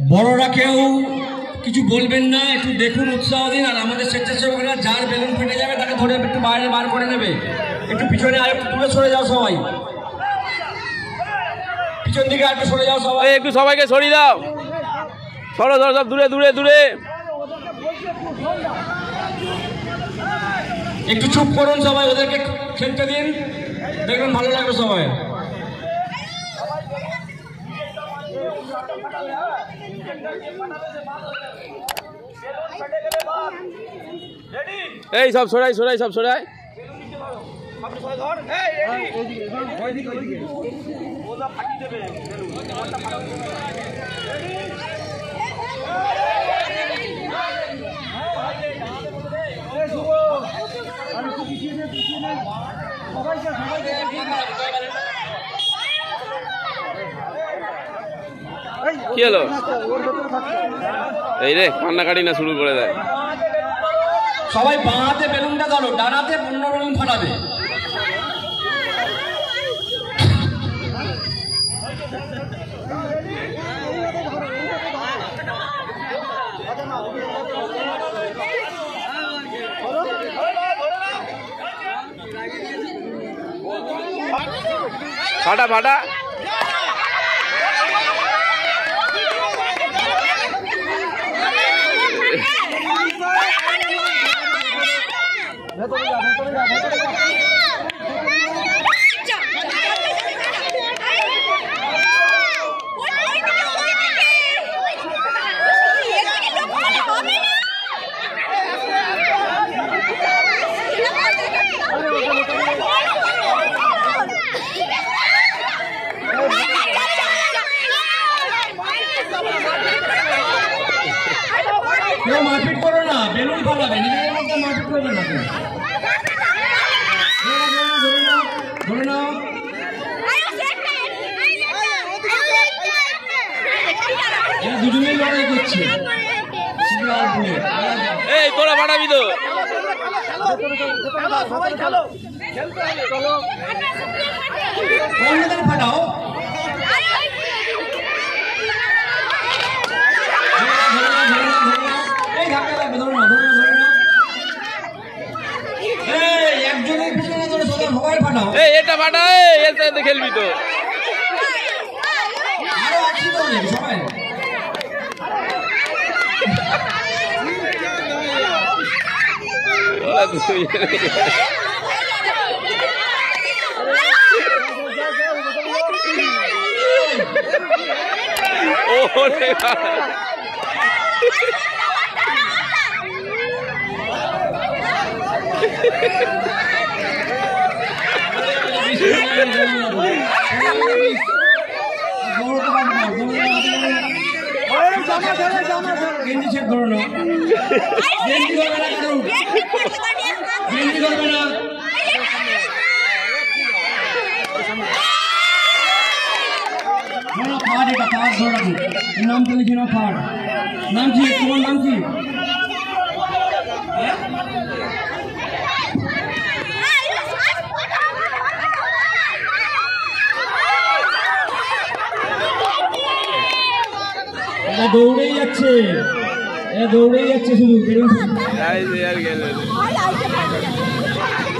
বড়রা কেউ কিছু বলবেন না, একটু দেখুন, উৎসাহ দিন। আর আমাদের স্বেচ্ছাসেবকরা যার বেলুন ফেটে যাবে তাকে ধরে একটু বাইরে বার করে নেবে। একটু পিছনে আর একটু দূরে সরে যাও সবাই, পিছন দিকে আর একটু সরে যাও সবাই, একটু সবাইকে সরিয়ে দাও, সরো সরো সব দূরে দূরে দূরে। একটু চুপ করুন সবাই, ওদেরকে খেলতে দিন, দেখবেন ভালো লাগবে সবাই। এই সব সরাই সরাই সব সরাই। কি হলো? এই রে কান্নাকাটি না শুরু করে দেয়। সবাই বাঁ হাতে বেলুনটা ধরো, ডান হাতে অন্য বেলুন ফাটাবে। ফাটা ফাটা। কেউ মারপিট করো না, বেলুন ফাটাবে, নিজেদের মধ্যে মারপিট করবে না। ধরে নাও, দুজনেই লড়াই করছে। এই তোরা ফাটাবি তো। ফাটাও, একজনের পিছনে ধরে সবাই ফাটাও। এই এটা ফাটা, এর সাথে খেলবি তো। আরো আছি তো সবাই। গেঞ্জি চেক করো না, গেঞ্জি করবে না, গেঞ্জি করবে না। ফাট, এটা ফাট ধরে রাখো। নাম তো লিখে না, ফাট। নাম কি তোমার? নাম কি? দৌড়েই যাচ্ছে, দৌড়েই যাচ্ছে শুধু।